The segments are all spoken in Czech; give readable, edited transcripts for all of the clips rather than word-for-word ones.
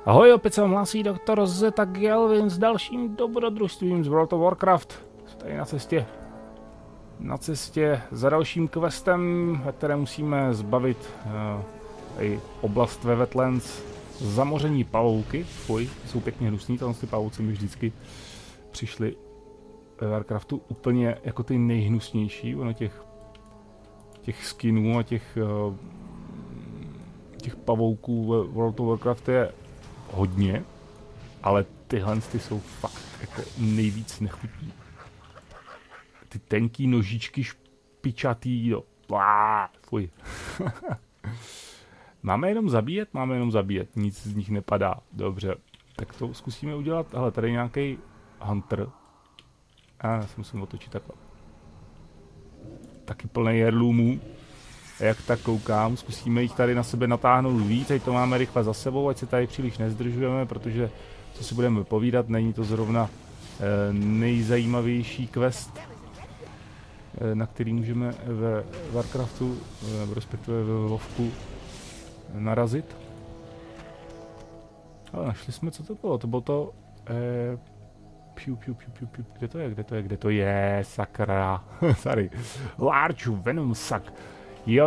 Ahoj, opět se vám hlásí doktor Zeta Gelvin s dalším dobrodružstvím z World of Warcraft. Jsme tady na cestě za dalším questem, ve kterém musíme zbavit i oblast ve Wetlands zamoření pavouky. Fuj, jsou pěkně hnusný, tam ty pavouci mi vždycky přišly ve Warcraftu úplně jako ty nejhnusnější. Ono těch skinů a těch pavouků ve World of Warcraft je hodně, ale tyhle jsou fakt jako nejvíc nechutní. Ty tenký nožičky špičatý, jo. Fuj. Máme jenom zabíjet, nic z nich nepadá. Dobře, tak to zkusíme udělat. Hele, tady je nějaký hunter. Já se musím otočit takhle. Taky plný heirloomů. Jak tak koukám, zkusíme jich tady na sebe natáhnout víc, teď to máme rychle za sebou, ať se tady příliš nezdržujeme, protože co si budeme povídat, není to zrovna nejzajímavější quest, na který můžeme ve Warcraftu, respektive ve WoWku narazit. Ale našli jsme, co to bylo, to bylo to... Kde to je, sakra, tady, Large Venom Sack. Jo.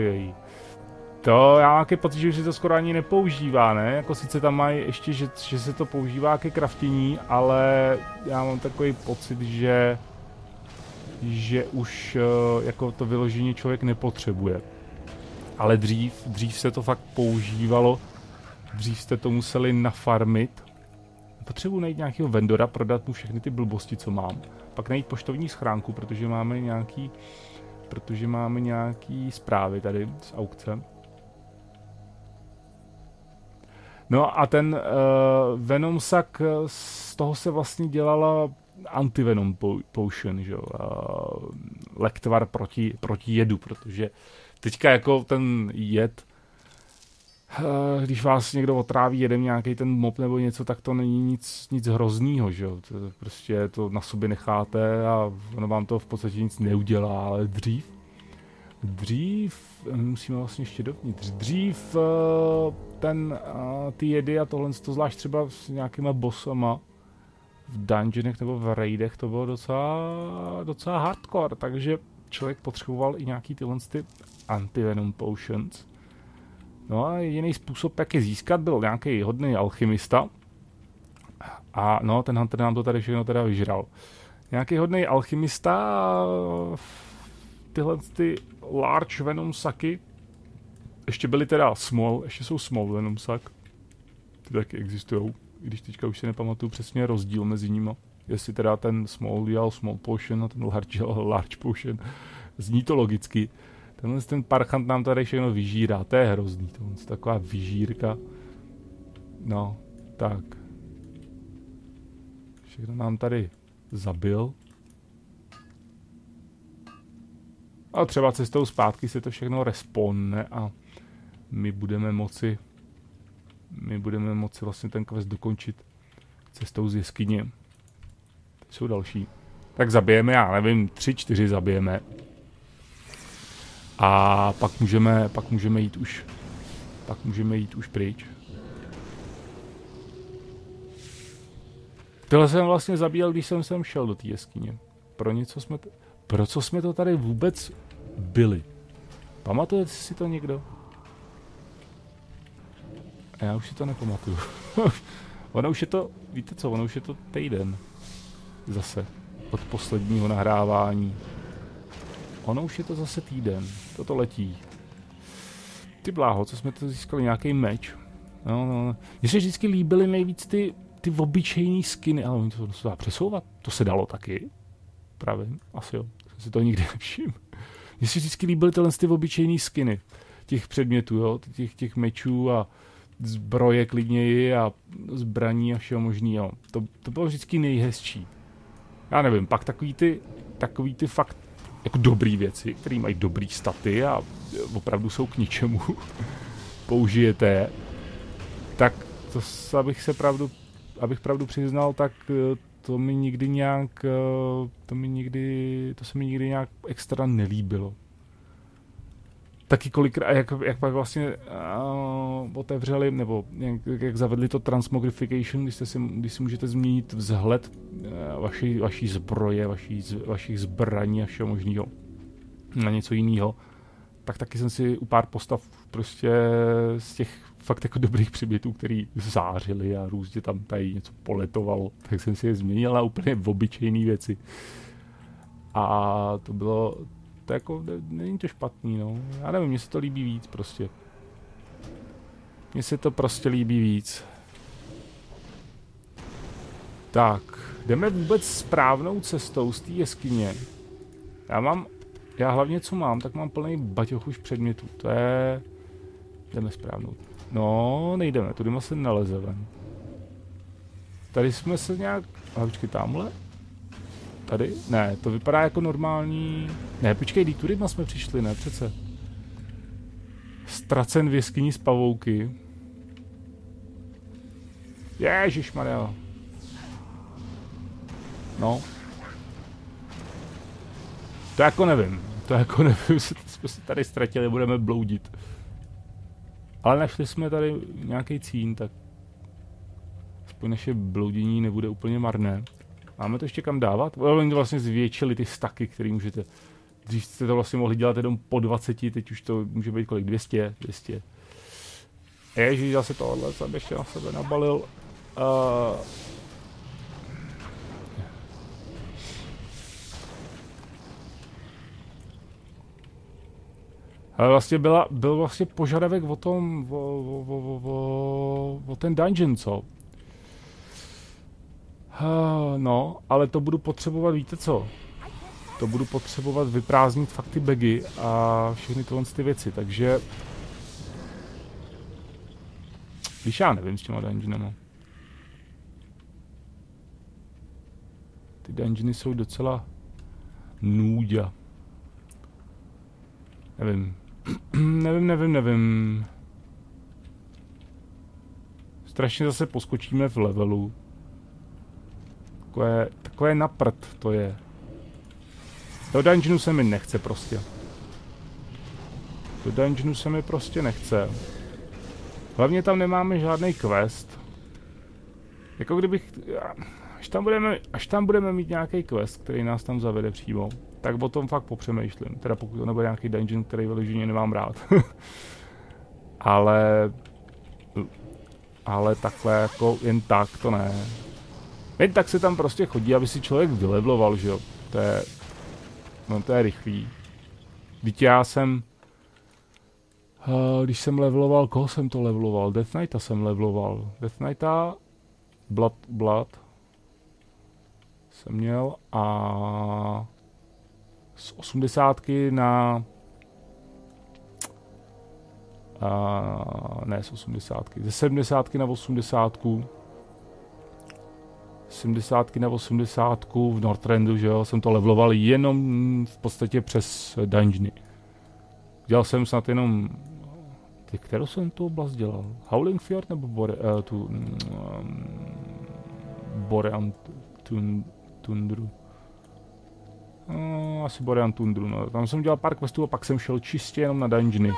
To já mám pocit, že už se to skoro ani nepoužívá, ne? Jako sice tam mají ještě, že se to používá ke craftění, ale já mám takový pocit, že už jako to vyložení člověk nepotřebuje. Ale dřív se to fakt používalo, dřív jste to museli nafarmit. Potřebuji najít nějakého vendora, prodat mu všechny ty blbosti, co mám. Pak najít poštovní schránku, protože máme nějaký zprávy tady z aukce. No a ten Venom Sack, z toho se vlastně dělala antivenom potion, že jo? Lektvar proti jedu, protože teďka jako ten jed, když vás někdo otráví jedem nějaký ten mob nebo něco, tak to není nic hroznýho, že jo? Prostě to na sobě necháte a ono vám to v podstatě nic neudělá, ale dřív, musíme vlastně ještě dovnitř, ty jedy a tohle, zvlášť třeba s nějakýma bossama v dungeonech nebo v raidech, to bylo docela hardcore, takže člověk potřeboval i nějaký tyhle antivenom potions. No a jediný způsob, jak je získat, byl nějaký hodný alchymista. A no, ten hunter nám to tady všechno teda vyžral. Nějaký hodný alchymista, tyhle ty large venom sacky, ještě byly teda ještě jsou small venom sack. Ty taky existujou, i když teďka už si nepamatuju přesně rozdíl mezi nimi. Jestli teda ten small dělal small potion a ten large dělal large potion. Zní to logicky. Ten parchant nám tady všechno vyžírá, to je hrozný, to je taková vyžírka. No, tak. Všechno nám tady zabil. A třeba cestou zpátky se to všechno respawnne a my budeme moci vlastně ten quest dokončit cestou z jeskyně. Tady jsou další. Tak zabijeme, já nevím, 3-4 zabijeme. A pak můžeme jít už pryč. Tohle jsem vlastně zabíjel, když jsem sem šel do té jeskyně. Pro co jsme to tady vůbec byli? Pamatujete si to někdo? Já už si to nepamatuju. Ono už je to, víte co, ono už je to týden. Zase. Od posledního nahrávání. Ono už je to zase týden. Toto letí. Ty bláho, co jsme to získali? Nějaký meč. No. Mně se vždycky líbily nejvíc ty obyčejný skiny, ale oni to se dá přesouvat. To se dalo taky. Právě, asi jo. Jsem si to nikdy nevšiml. Mně se vždycky líbily ty obyčejný skiny. Těch předmětů, jo. Těch mečů a zbroje klidněji a zbraní a všeho možného. To bylo vždycky nejhezčí. Já nevím, pak takový ty fakt jako dobrý věci, které mají dobrý staty a opravdu jsou k ničemu, použijete, tak to abych pravdu přiznal, tak to se mi nikdy nějak extra nelíbilo. taky kolikrát, jak pak vlastně otevřeli, nebo jak zavedli to transmogrification, když si můžete změnit vzhled vaší zbroje, vašich zbraní a všeho možného na něco jiného, tak taky jsem si u pár postav prostě z těch fakt jako dobrých předmětů, který zářili a různě tam tady něco poletovalo, tak jsem si je změnil na úplně obyčejné věci. A to bylo, to jako, není to špatný, no. Já nevím, mně se to líbí víc prostě. Mně se to prostě líbí víc. Tak, jdeme vůbec správnou cestou z té jeskyně. Já hlavně co mám, tak mám plný baťoch už předmětů. To je... Jdeme správnou. No, nejdeme, tudy se neleze ven. Tady jsme se nějak... Ale počkej, tamhle? Tady? Ne, to vypadá jako normální... Ne, počkej, tudy jsme přišli, ne přece. Ztracen v jeskyni z pavouky. Ježišmarja. No. To jako nevím, jsme se tady ztratili, budeme bloudit. Ale našli jsme tady nějaký cín, tak aspoň naše bloudění nebude úplně marné. Máme to ještě kam dávat? Oni to vlastně zvětšili ty staky, které můžete. Když jste to vlastně mohli dělat jenom po 20, teď už to může být kolik? 200. Ježíš, zase tohle jsem ještě na sebe nabalil. Ale vlastně byl vlastně požadavek o tom, o ten dungeon, co? No, ale to budu potřebovat, víte co? To budu potřebovat vyprázdnit fakt ty bagy a všechny tyhle ty věci, takže... Když já nevím s těma dungeonama. Ty dungeony jsou docela nůďa. Nevím. Strašně zase poskočíme v levelu. Takové na prd to je. Do dungeonu se mi nechce prostě. Hlavně tam nemáme žádný quest. Jako kdybych... Až tam budeme mít nějaký quest, který nás tam zavede přímo, tak o tom fakt popřemýšlím. Teda pokud to nebude nějaký dungeon, který vyloženě nemám rád. ale takhle jako jen tak to ne. Jen tak se tam prostě chodí, aby si člověk vylevloval, že jo. To je rychlý. Vždyť já jsem... když jsem leveloval, koho jsem to leveloval? Death Knighta jsem leveloval. Death Knighta... Blood jsem měl a... z 80 na... ne z 80, ze 70 na 80. 70 na 80 v Northrandu, že jo, jsem to leveloval jenom v podstatě přes dungeony. Dělal jsem snad jenom... Kterou jsem tu oblast dělal? Howling Fjord nebo Borean Tundru? Asi Borean Tundru, no. Tam jsem dělal pár questů a pak jsem šel čistě jenom na dungeony.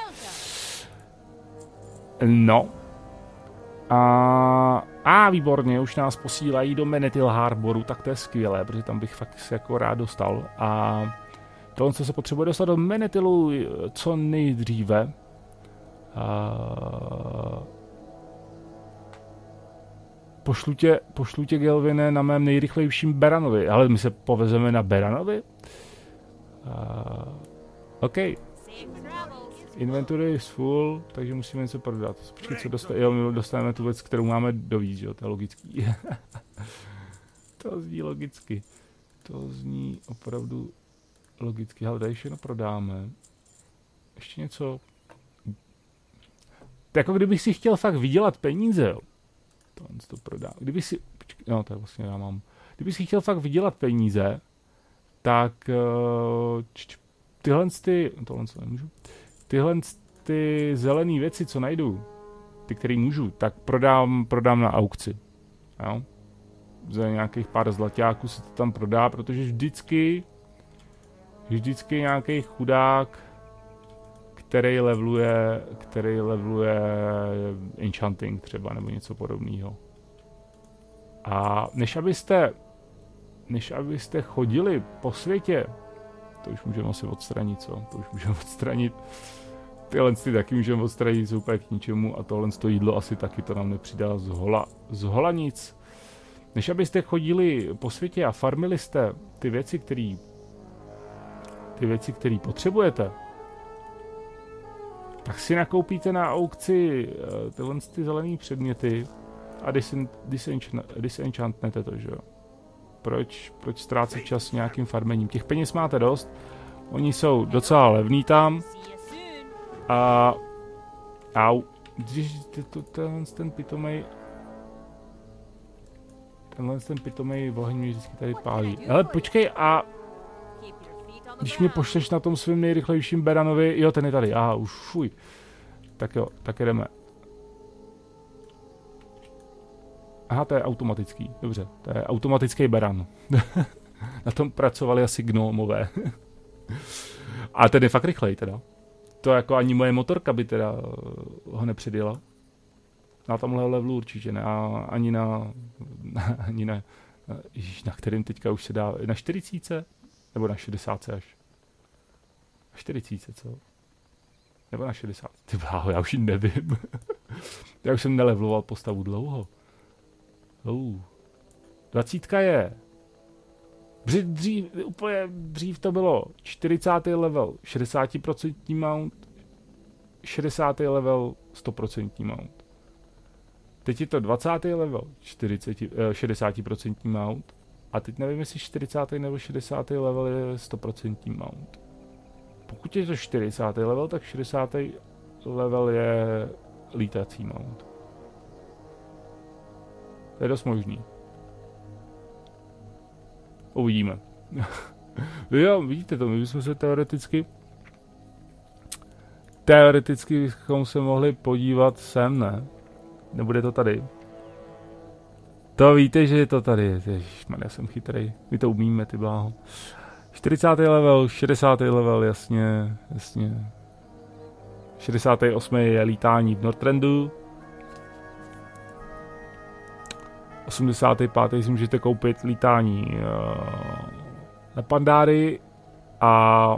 No. Výborně, už nás posílají do Menethil Harboru, tak to je skvělé, protože tam bych fakt se jako rád dostal. A tohle se potřebuje dostat do Menethilu co nejdříve. Pošlu tě, Gelvine, na mém nejrychlejším Beranovi, ale my se povezeme na Beranovi? OK. Inventory is full, takže musíme něco prodat. Počkej, co dostaneme tu věc, kterou máme dovíc, jo, to je logický. To zní logicky. To zní opravdu logicky. Ale tady všechno prodáme. Ještě něco. To jako kdybych si chtěl fakt vydělat peníze, jo. To prodám. Kdybych si... Počkej, no, tak vlastně já mám. Kdybych si chtěl fakt vydělat peníze, tak... Tohle nemůžu. Tyhle ty zelené věci, co najdu, ty, které můžu, tak prodám na aukci. Jo? Za nějakých pár zlaťáků se to tam prodá, protože vždycky nějaký chudák, který leveluje enchanting třeba, nebo něco podobného. A než abyste chodili po světě, to už můžeme asi odstranit, co? To už můžeme odstranit. Tyhle ty taky můžeme odstranit, jsou úplně k ničemu a tohle to jídlo asi taky to nám nepřidá z hola nic. Než abyste chodili po světě a farmili jste ty věci, které potřebujete, tak si nakoupíte na aukci tyhle ty zelené předměty a disenchantnete to, že jo? Proč ztrácet čas nějakým farmením? Těch peněz máte dost, oni jsou docela levný tam a když tenhle pitomej oheň mě vždycky tady pálí. Ale počkej, a když mě pošleš na tom svým nejrychlejším Beranovi, jo, ten je tady, aha, už fuj. Tak jo, tak jdeme. Aha, to je automatický, dobře, to je automatický Beran. Na tom pracovali asi gnomové. A ten je fakt rychlej teda. To jako ani moje motorka by teda ho nepředjela. Na tomhle levelu určitě ne, a ani na kterým teďka už se dá, na 40? Nebo na 60 až? Na 40, co? Nebo na 60? Ty bláho, já už nevím. Já už jsem nelevloval postavu dlouho. 20 je. Dřív to bylo 40. level, 60% mount, 60. level, 100% mount. Teď je to 20. level, 60% mount. A teď nevím, jestli 40. nebo 60. level je 100% mount. Pokud je to 40. level, tak 60. level je lítací mount. To je dost možný. Uvidíme. Jo, vidíte to, my bychom se teoreticky bychom se mohli podívat sem, ne? Nebude to tady. To víte, že je to tady. Ježišman, já jsem chytrej. My to umíme, ty bláho. 40. level, 60. level, jasně. 68. je lítání v Northrandu. 85. si můžete koupit lítání na Pandáry a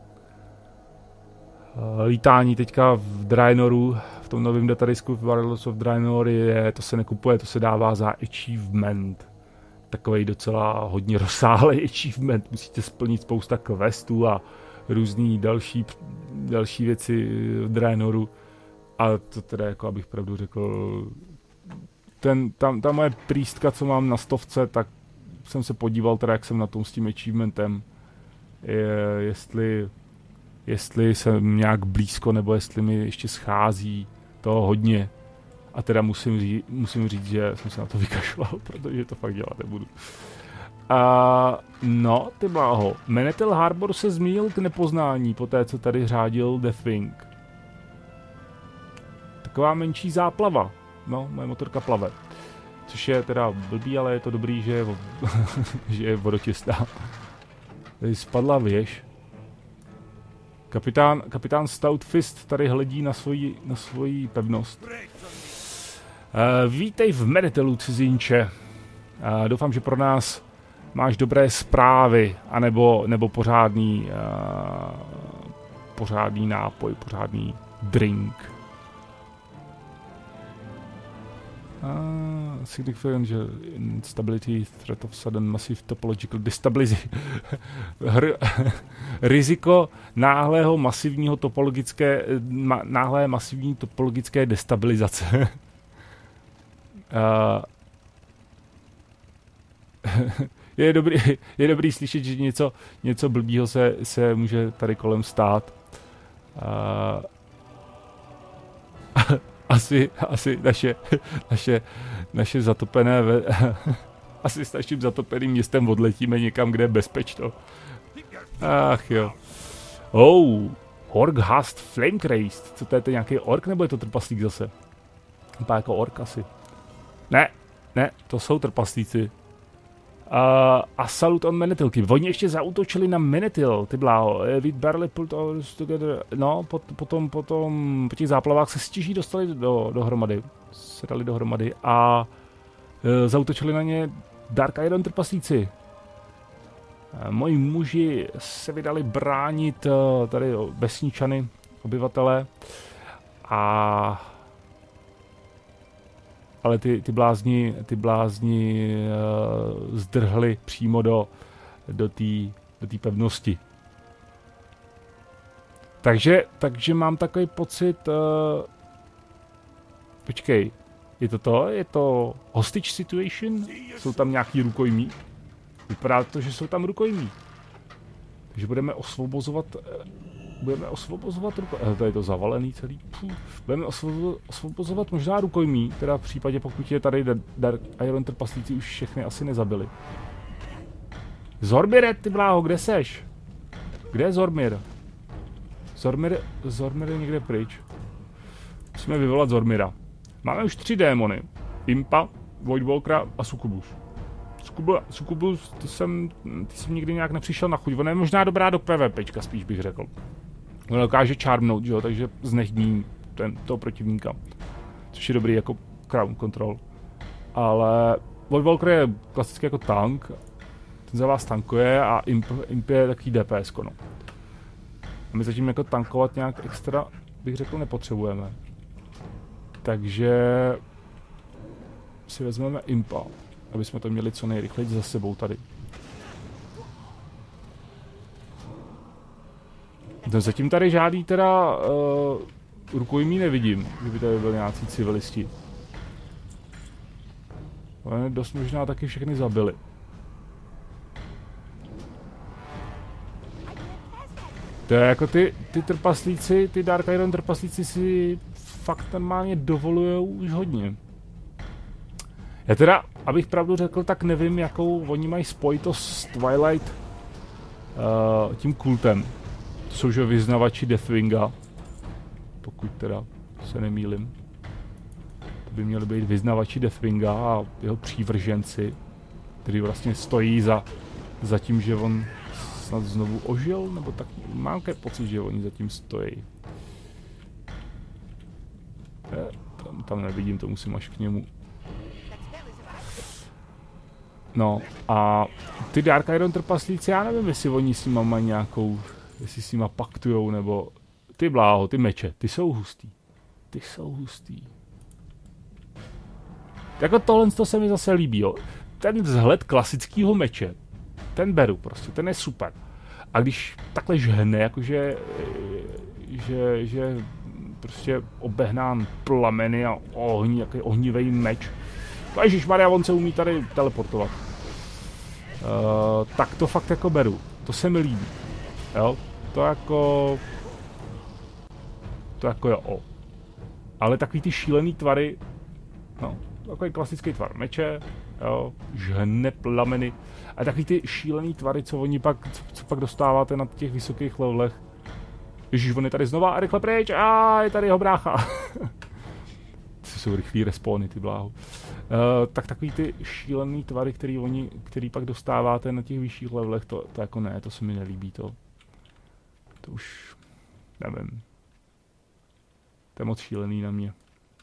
lítání teďka v Draenoru, v tom novém datadisku v Warlords of Draenor to se nekupuje, to se dává za achievement. Takovej docela hodně rozsáhlý achievement, musíte splnit spousta questů a různý další věci v Draenoru. A to teda, jako abych pravdu řekl, ta moje prístka, co mám na 100, tak jsem se podíval teda, jak jsem na tom s tím achievementem, jestli jsem nějak blízko, nebo jestli mi ještě schází toho hodně. A teda musím říct, že jsem se na to vykašlal, protože to fakt dělat nebudu. No, ty bláho. Menetel Harbor se zmínil k nepoznání, po té, co tady řádil Deathwing. Taková menší záplava. No, moje motorka plave. Což je teda blbý, ale je to dobrý, že je vodotěsná. Tady spadla věž. Kapitán Stoutfist tady hledí na svoji pevnost. Vítej v Menetelu, cizinče. Doufám, že pro nás máš dobré zprávy, nebo pořádný nápoj, pořádný drink. Significant instability, threat of sudden massive topological destabilization. Riziko náhlé masivní topologické destabilizace. Je dobrý slyšet, že něco blbýho se může tady kolem stát. Asi naše zatopené asi s naším zatopeným městem odletíme někam, kde je bezpečno. Ach jo. Ork Hast Flamecrazed. Co to je nějaký ork, nebo je to trpaslík zase? Vypadá jako ork asi. Ne, to jsou trpaslíci. Assault on Menethil. Oni ještě zaútočili na Menethil, ty bláho. We barely pulled ours together. No, potom po těch záplavách se stěží dostali dohromady. Se dali dohromady a zaútočili na ně Dark Iron trpaslíci. Moji muži se vydali bránit tady vesničany, obyvatele. Ale ty blázni zdrhli přímo do té pevnosti. Takže mám takový pocit... Počkej, je to hostage situation? Jsou tam nějaký rukojmí? Vypadá to, že jsou tam rukojmí. Takže budeme osvobozovat to je to zavalený celý. Budeme osvobozovat možná rukojmí, teda v případě, pokud je tady Dark Iron trpaslíci už všechny asi nezabili. Zormire, ty bláho, kde seš? Kde je Zormir? Zormir je někde pryč. Musíme vyvolat Zormira. Máme už 3 démony. Impa, Voidwalkera a Succubus. Succubus, ty jsem nikdy nějak nepřišel na chuť. Ona je možná dobrá do PvPčka, spíš bych řekl. On dokáže charmnout, jo, takže znehní toho protivníka. Což je dobrý jako crowd control. Ale Voidwalker je klasicky jako tank. Ten za vás tankuje a Imp je takový DPS, no. A my zatím jako tankovat nějak extra, bych řekl, nepotřebujeme. Takže si vezmeme Impa, aby jsme to měli co nejrychleji za sebou tady. Zatím tady žádný teda rukojmí nevidím, kdyby tady byli nějací civilisti. Ale dost možná taky všechny zabili. To je jako ty trpaslíci, ty Dark Iron trpaslíci si fakt normálně dovolujou už hodně. Já teda, abych pravdu řekl, tak nevím, jakou oni mají spojitost s Twilight tím kultem. To jsou že vyznavači Deathwinga, pokud teda se nemýlim. To by měli být vyznavači Deathwinga a jeho přívrženci, kteří vlastně stojí za tím, že on snad znovu ožil, nebo tak mám pocit, že oni zatím stojí. Tam nevidím, to musím až k němu. No a ty Dark Iron trpaslíci, já nevím, jestli oni s nima mají nějakou, jestli s nima paktujou, nebo ty bláho, ty meče, ty jsou hustý. Ty jsou hustý. Jako tohle to se mi zase líbí, jo. Ten vzhled klasického meče, ten beru prostě, ten je super. A když takhle žhne, jakože, že prostě obehnán plameny a ohni, jaký ohnivý meč. Ježišmarja, on se umí tady teleportovat. Tak to fakt jako beru. To se mi líbí. Jo? To jako jo. Ale takový ty šílený tvary, no, takový klasický tvar meče, jo, žhne plameny. A takový ty šílený tvary, co pak dostáváte na těch vysokých levelech. Ježíš, on je tady znova a rychle pryč, a je tady jeho brácha. To jsou rychlý respawny, ty bláho. Tak takový ty šílený tvary, který pak dostáváte na těch vyšších levelech, to jako ne, to se mi nelíbí, to už, nevím. To je moc šílený na mě.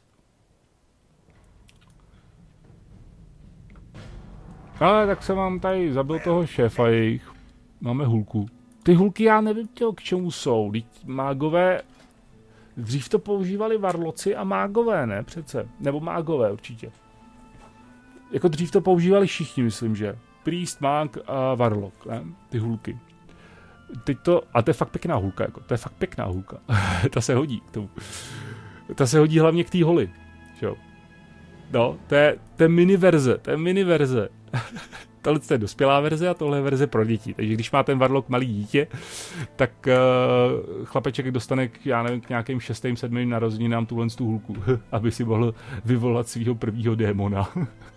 Ale tak jsem vám tady zabil toho šéfa jejich. Máme hulku. Ty hulky já nevím, k čemu jsou. Mágové, dřív to používali varloci a mágové, ne přece? Nebo mágové určitě. Jako dřív to používali všichni, myslím, že. Priest, mák a varlok, ne? Ty hulky. Teď to, a to je fakt pěkná hulka, jako. To je fakt pěkná hulka. Ta se hodí k tomu. Ta se hodí hlavně k té holi. Jo. No, to je mini verze. Tohle je dospělá verze a tohle je verze pro děti. Takže když má ten varlok malý dítě, tak chlapeček dostane k nějakým 6. 7. narozeninám tu hulku, aby si mohl vyvolat svého prvního démona.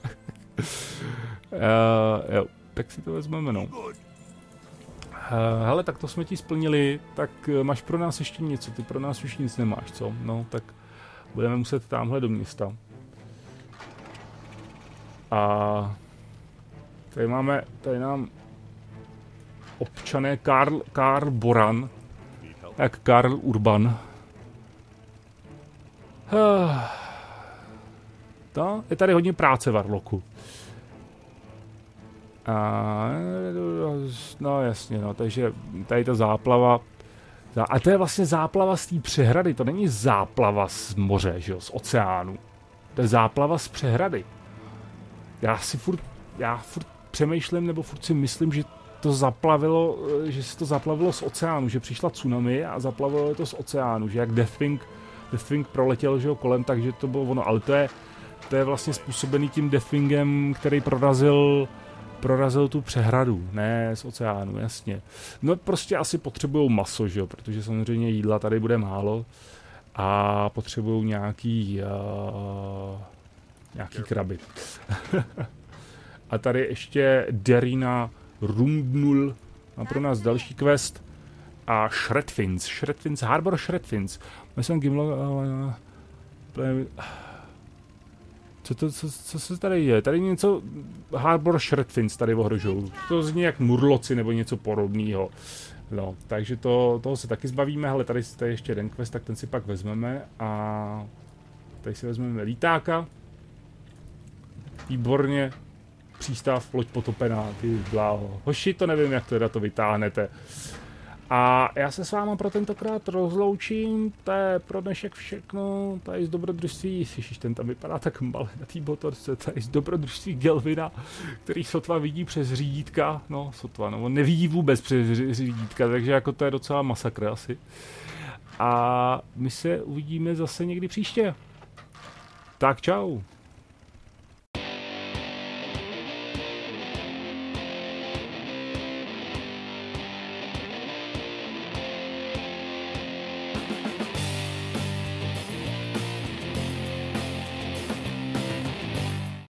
Jo, tak si to vezmeme, no. Hele, tak to jsme ti splnili, tak máš pro nás ještě něco, ty pro nás už nic nemáš, co? No, tak budeme muset tamhle do města. A Tady nám občané Karl Boran, jak Karl Urban. To je tady hodně práce, Warlocku. No jasně, no, takže tady ta záplava. A to je vlastně záplava z té přehrady, to není záplava z moře, že jo, z oceánu. To je záplava z přehrady. Já furt přemýšlím, nebo furt si myslím, že se to zaplavilo z oceánu, že přišla tsunami a zaplavilo to z oceánu, že jak Deathwing proletěl, že jo, kolem, takže to bylo ono, ale to je vlastně způsobený tím Deathwingem, který prorazil tu přehradu, ne z oceánu, jasně. No prostě asi potřebujou maso, že jo, protože samozřejmě jídla tady bude málo a potřebují nějaký kraby. A tady ještě Derina Rundnul má pro nás další quest a Shredfins, Harbor Shredfins. Myslím, co se tady děje? Tady něco Harbor Shredfins tady ohrožují. To zní jak murloci nebo něco podobného. No, takže toho se taky zbavíme, ale tady je ještě jeden quest, tak ten si pak vezmeme a tady si vezmeme lítáka. Výborně. Přístav, loď potopená, ty bláho. Hoši, to nevím, jak teda to vytáhnete. A já se s váma pro tentokrát rozloučím, to je pro dnešek všechno, tady z dobrodružství, ježiš, ten tam vypadá tak malé na té motorce, tady z dobrodružství Gelvina, který sotva vidí přes řídítka, no sotva, no on nevidí vůbec přes řídítka, takže jako to je docela masakr asi. A my se uvidíme zase někdy příště. Tak čau.